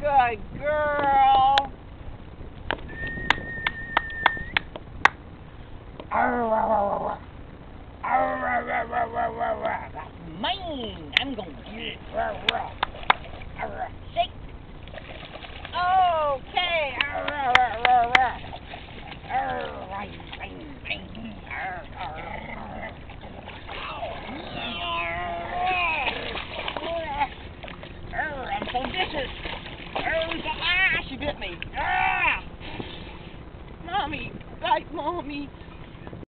Good girl. That's mine. I'm going to get it. Shake.